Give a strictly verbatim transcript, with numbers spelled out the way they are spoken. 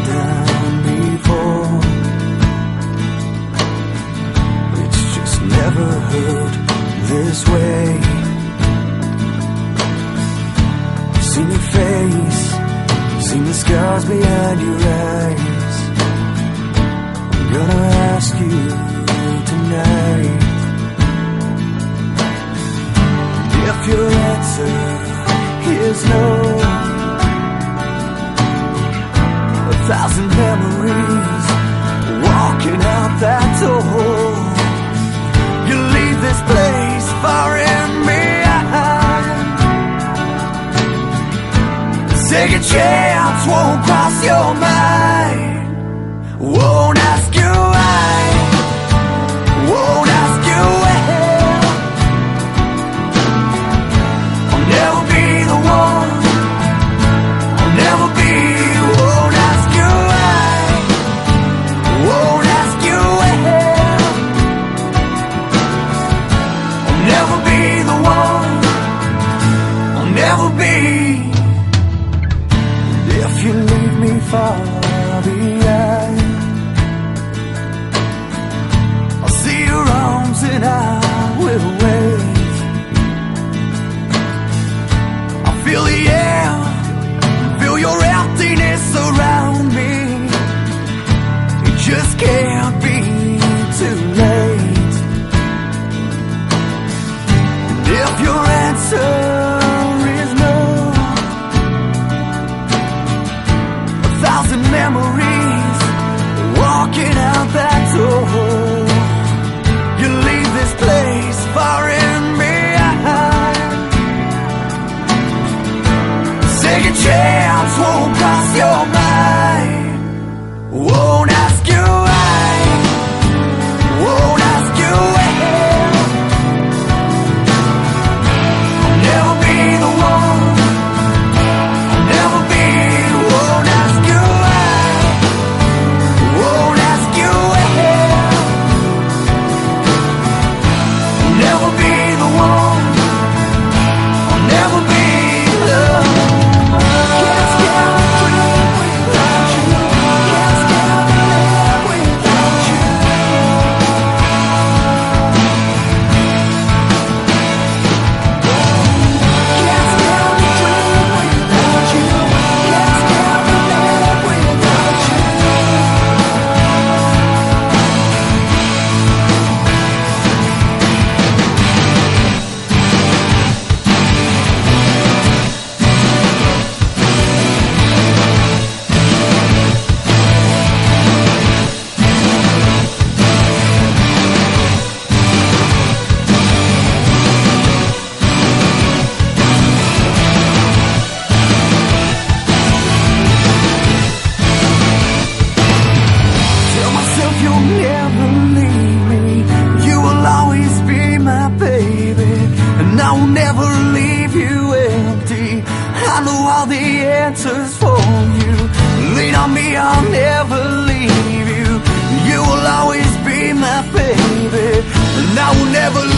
down before. It's just never hurt this way. Seen your face, seen the scars behind your eyes. I'm gonna ask you tonight if your answer is no. A thousand memories walking out that door. You leave this place far in behind. Second chance won't cross your mind. Won't ask you why. Won't ask you where. I'll never be the one. I'll never be. Won't ask you why. Won't ask you where. I'll never be the one. I'll never be. If you leave me far behind, I'll see your arms and I will wait. I feel the air, feel your emptiness around me. It just can't be too late. If your answer is no, a thousand memories walking out that door. You leave this place far in behind. Second chance won't cross your mind. Won't ask you why. Won't ask you where. I'll never be the one. I'll never be. Won't ask you why. Won't ask you where. I'll never be the one. I'll never be loved. Can't stand the dream without you. Can't stand the live without you. Can't stand the dream without you. Can't stand the live without you. Tell myself you'll never leave me. You will always be my baby, and I will never leave you empty. I know all the answers for you. Lean on me, I'll never leave you. You will always be my baby, and I will never leave you.